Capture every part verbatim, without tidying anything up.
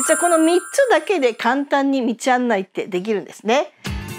実はこのみっつだけで簡単に道案内ってできるんですね。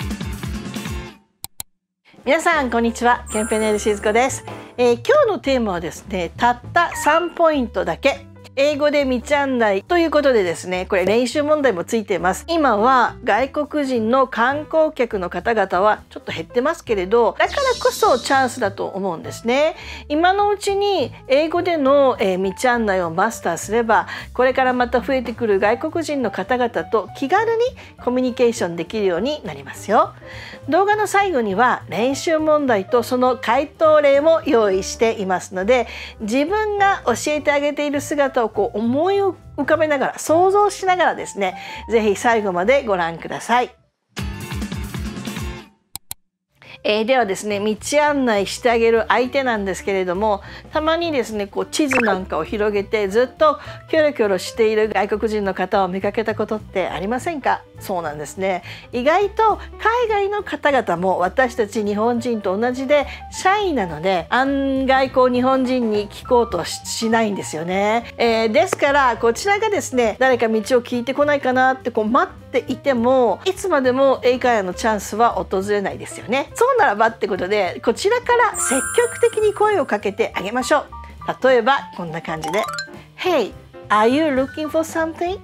皆さんこんにちは、ケンペネル静子です。えー、今日のテーマはですね、たったさんポイントだけ英語で道案内ということでですね、これ練習問題もついています。今は外国人の観光客の方々はちょっと減ってますけれど、だからこそチャンスだと思うんですね。今のうちに英語での道案内をマスターすれば、これからまた増えてくる外国人の方々と気軽にコミュニケーションできるようになりますよ。動画の最後には練習問題とその回答例も用意していますので、自分が教えてあげている姿をこう思い浮かべながら、想像しながらですね、ぜひ最後までご覧ください。えー、ではですね、道案内してあげる相手なんですけれども、たまにですねこう地図なんかを広げてずっとキョロキョロしている外国人の方を見かけたことってありませんか？そうなんですね。意外と海外の方々も私たち日本人と同じでシャイなので、案外こう日本人に聞こうと し, しないんですよね。えー、ですからこちらがですね、誰か道を聞いてこないかなってこう待っていても、いつまでも英会話のチャンスは訪れないですよね。そうならばってことで、こちらから積極的に声をかけてあげましょう。例えばこんな感じで Hey, are you looking for something?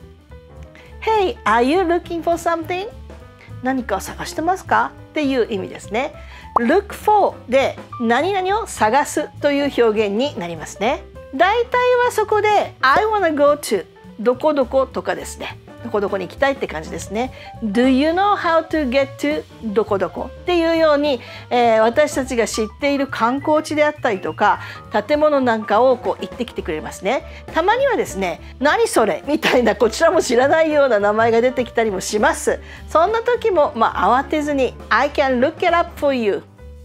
Hey, are you looking for something? 何かを探してますかっていう意味ですね。Look for で何々を探すという表現になりますね。大体はそこで I wanna go to どこどことかですね、どこどこに行きたいって感じですね。Do you know how to get to どこどこっていうように、えー、私たちが知っている観光地であったりとか建物なんかをこう言ってきてくれますね。たまにはですね、何それみたいなこちらも知らないような名前が出てきたりもします。そんな時も、まあ、慌てずに I can look it up for you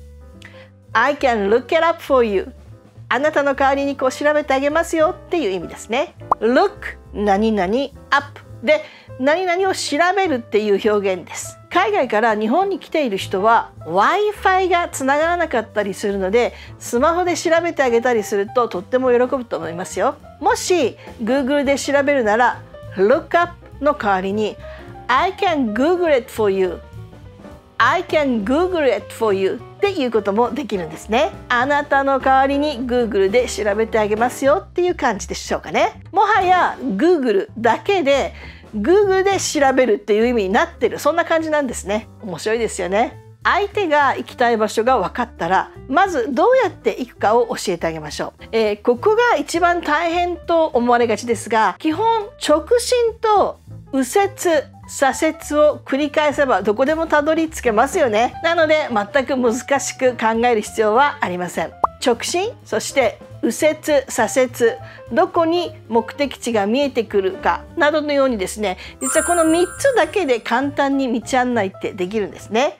I can look it up for you あなたの代わりにこう調べてあげますよっていう意味ですね。Look 何々 upで何々を調べるっていう表現です。海外から日本に来ている人は Wi-Fi がつながらなかったりするので、スマホで調べてあげたりするととっても喜ぶと思いますよ。もし Google で調べるなら Look up の代わりに I can Google it for you I can Google it for you っていうこともできるんですね。あなたの代わりに Google で調べてあげますよっていう感じでしょうかね。もはや Google だけで Google で調べるっていう意味になってる、そんな感じなんですね。面白いですよね。相手が行きたい場所が分かったら、まずどうやって行くかを教えてあげましょう。えー、ここが一番大変と思われがちですが、基本直進と右折左折を繰り返せばどこでもたどり着けますよね。なので全く難しく考える必要はありません。直進、そして右折左折、どこに目的地が見えてくるかなどのようにですね、実はこのみっつだけで簡単に道案内ってできるんですね。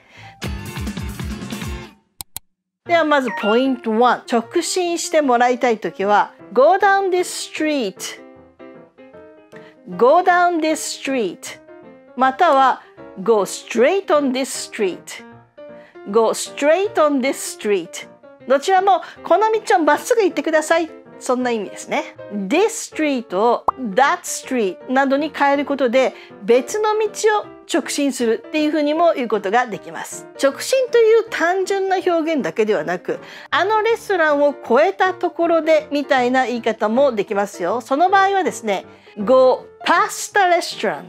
ではまずポイントいち、直進してもらいたいときは Go down this street Go down this street または Go straight on this street Go straight on this street どちらもこの道をまっすぐ行ってください、そんな意味ですね。This street を That street などに変えることで別の道を直進するっていうふうにも言うことができます。直進という単純な表現だけではなく、あのレストランを越えたところでみたいな言い方もできますよ。その場合はですね、Go past the restaurant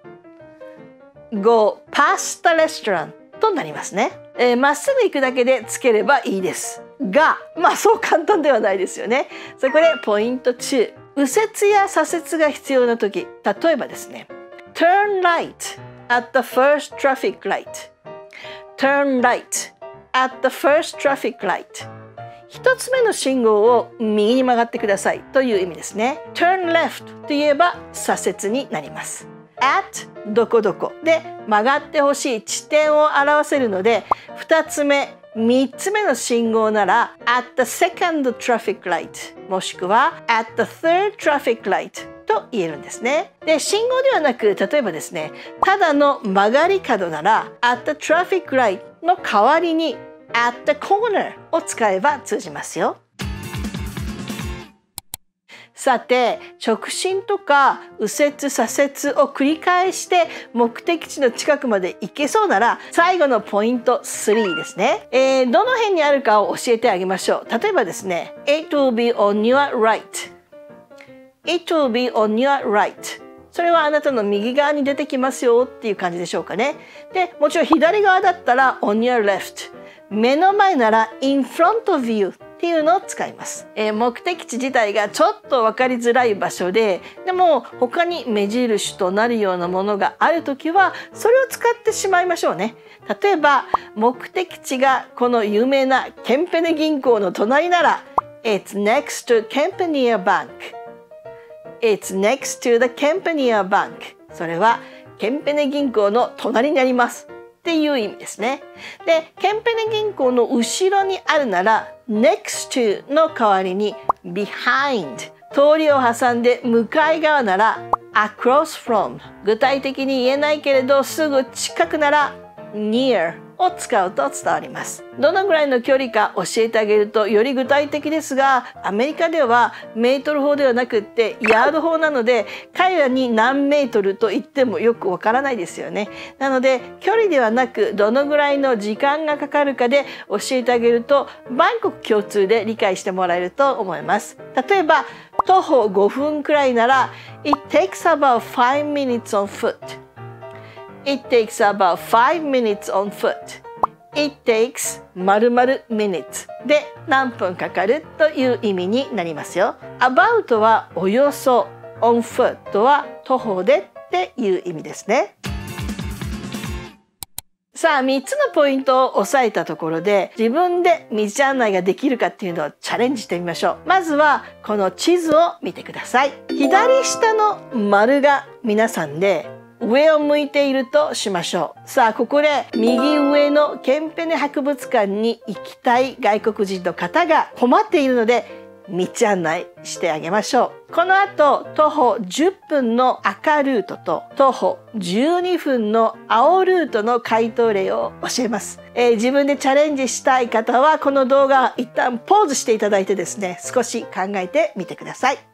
Go past the restaurant となりますね。えー、まっすぐ行くだけでつければいいですが、まあそう簡単ではないですよね。そこでポイントに、右折や左折が必要な時、例えばですね、Turn right at the first traffic light Turn right at the first traffic light 一つ目の信号を右に曲がってくださいという意味ですね。Turn left といえば左折になります。at どこどこで曲がってほしい地点を表せるので、ふたつめ、みっつめの信号なら at the second traffic light もしくは at the third traffic light と言えるんですね。で、信号ではなく、例えばですね、ただの曲がり角なら at the traffic light の代わりに at the corner を使えば通じますよ。 さて、直進とか右折左折を繰り返して目的地の近くまで行けそうなら、最後のポイントさんですね。えー、どの辺にあるかを教えてあげましょう。例えばですね、It will be on your right。It will be on your right。それはあなたの右側に出てきますよっていう感じでしょうかね。で、もちろん左側だったら on your left。目の前なら in front of you。っていうのを使います、えー、目的地自体がちょっと分かりづらい場所で、でも他に目印となるようなものがあるときはそれを使ってしまいましょうね。例えば目的地がこの有名なケンペネ銀行の隣なら It's next to Kempenea Bank。 It's next to the Kempenea Bank。 それはケンペネ銀行の隣にありますっていう意味ですね。で、ケンペネ銀行の後ろにあるなら next to の代わりに behind。 通りを挟んで向かい側なら across from。 具体的に言えないけれどすぐ近くなら near を使うと伝わります。どのぐらいの距離か教えてあげるとより具体的ですが、アメリカではメートル法ではなくってヤード法なので、彼らに何メートルと言ってもよくわからないですよね。なので距離ではなくどのぐらいの時間がかかるかで教えてあげると万国共通で理解してもらえると思います。例えば徒歩ごふんくらいなら It takes about five minutes on foot。It takes about five minutes on foot。It takes 〇〇 minutes で何分かかるという意味になりますよ。about はおよそ、on foot は徒歩でっていう意味ですね。さあみっつのポイントを押さえたところで、自分で道案内ができるかっていうのをチャレンジしてみましょう。まずはこの地図を見てください。左下の丸が皆さんで上を向いているとしましょう。さあここで右上のケンペネ博物館に行きたい外国人の方が困っているので道案内してあげましょう。この後徒歩じゅっぷんの赤ルートと徒歩じゅうにふんの青ルートの回答例を教えます、えー、自分でチャレンジしたい方はこの動画一旦ポーズしていただいてですね、少し考えてみてください。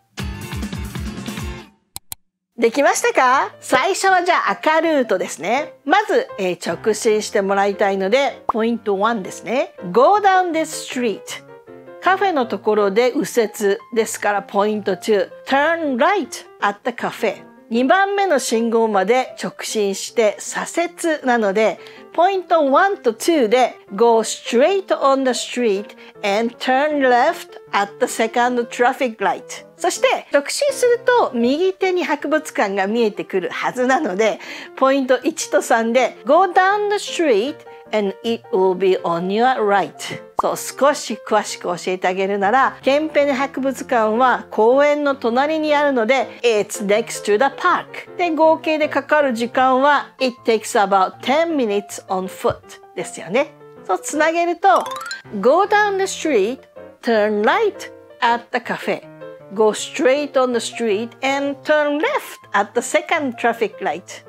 できましたか？最初はじゃあ赤ルートですね。まず、えー、直進してもらいたいのでポイントいちですね。 Go down this street。 カフェのところで右折ですからポイントに Turn right at the cafe。 にばんめの信号まで直進して左折なのでポイントいちとにで Go straight on the street and turn left at the second traffic light。 そして直進すると右手に博物館が見えてくるはずなのでポイントいちとさんで Go down the street and it will be on your right。 そう、少し詳しく教えてあげるならケンペネ博物館は公園の隣にあるので It's next to the park。 で合計でかかる時間は It takes about ten minutes on foot ですよね。そうつなげると Go down the street, turn right at the cafe。Go straight on the street and turn left at the second traffic light.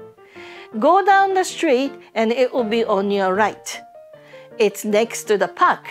Go down the street and it will be on your right. It's next to the park.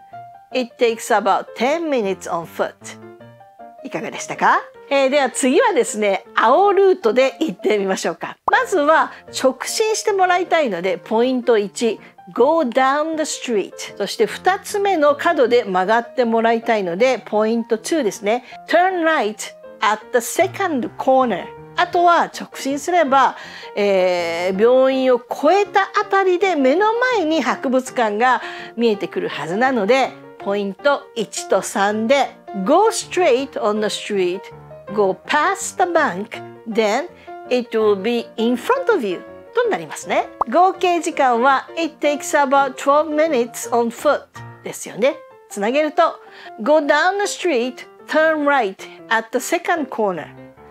It takes about ten minutes on foot. いかがでしたか？えー、では次はですね、青ルートで行ってみましょうか。まずは直進してもらいたいのでポイントいち。Go down the street。 そしてふたつめの角で曲がってもらいたいのでポイントにですね。Turn right at the second corner。 あとは直進すれば、えー、病院を越えたあたりで目の前に博物館が見えてくるはずなのでポイントいちとさんで Go straight on the street, go past the bank, then it will be in front of youとなりますね。合計時間は It takes about twelve minutes on foot ですよね。つなげると Go down the street, turn right at the second corner.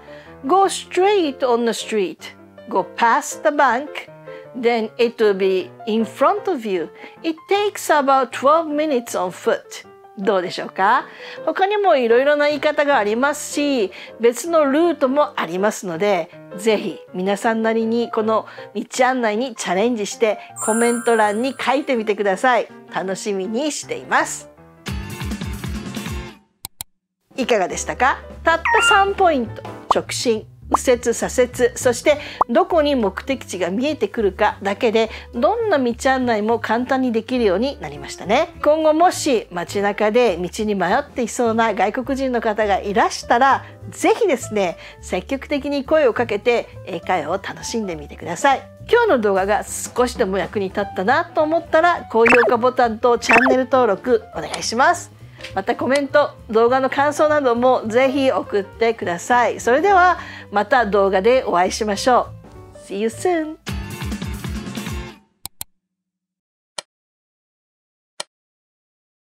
Go straight on the street, go past the bank, then it will be in front of you. It takes about twelve minutes on foot. どうでしょうか？他にもいろいろな言い方がありますし、別のルートもありますので、ぜひ皆さんなりにこの道案内にチャレンジしてコメント欄に書いてみてください。楽しみにしています。 いかがでしたか？たったさんポイント、直進、右折、左折、そしてどこに目的地が見えてくるかだけでどんな道案内も簡単にできるようになりましたね。今後もし街中で道に迷っていそうな外国人の方がいらしたら、ぜひですね積極的に声をかけて英会話を楽しんでみてください。今日の動画が少しでも役に立ったなと思ったら高評価ボタンとチャンネル登録お願いします。またコメント、動画の感想などもぜひ送ってください。それではまた動画でお会いしましょう。See you soon!